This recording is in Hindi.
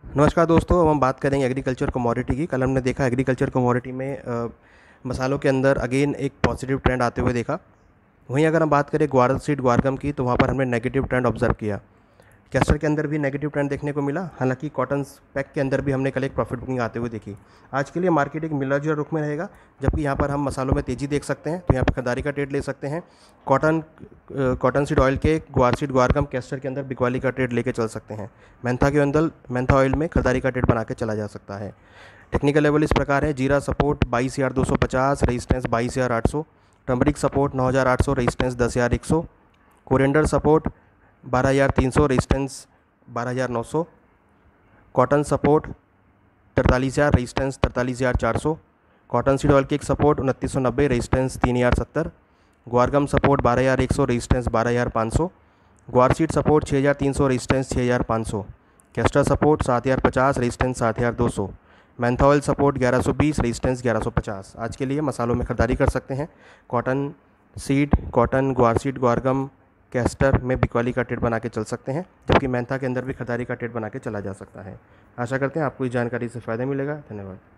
नमस्कार दोस्तों, अब हम बात करेंगे एग्रीकल्चर कमोडिटी की। कल हमने देखा एग्रीकल्चर कमोडिटी में मसालों के अंदर अगेन एक पॉजिटिव ट्रेंड आते हुए देखा। वहीं अगर हम बात करें ग्वार सीड ग्वारगम की, तो वहाँ पर हमने नेगेटिव ट्रेंड ऑब्जर्व किया। कैस्टर के अंदर भी नेगेटिव ट्रेंड देखने को मिला। हालांकि कॉटन पैक के अंदर भी हमने कल एक प्रॉफिट बुकिंग आते हुए देखी। आज के लिए मार्केट एक मिला जुला रुख में रहेगा, जबकि यहाँ पर हम मसालों में तेज़ी देख सकते हैं, तो यहाँ पर खरीदारी का ट्रेड ले सकते हैं। कॉटन सीड ऑयल के ग्वार सीड ग्वारगम कैस्टर के अंदर बिकवाली का ट्रेड लेके चल सकते हैं। मेंथा के अंदर मेंथा ऑयल में खरीदारी का ट्रेड बना के चला जा सकता है। टेक्निकल लेवल इस प्रकार है: जीरा support 22,250, resistance 22,800। Turmeric support 9,800, resistance 10,100। Coriander support 12,300, resistance 12,900। Cotton support 43,000, resistance 43,400। Cotton seed oil की एक support 2990, resistance 3,070। Guar gum support 12,100, resistance 12,500। Guar seed support 6,300, resistance 6,500। Castor support 7,050, resistance 7,200। Mentha oil support 1120, resistance 1150। आज के लिए मसालों में खरीदारी कर सकते हैं। Cotton seed, cotton, guar seed, guar gum, castor में बिकवाली का ट्रेड बना के चल सकते हैं, जबकि मेंथा के अंदर भी खरीदारी का ट्रेड बना के चला जा सकता है। आशा करते हैं आपको इस जानकारी से फ़ायदा मिलेगा। धन्यवाद।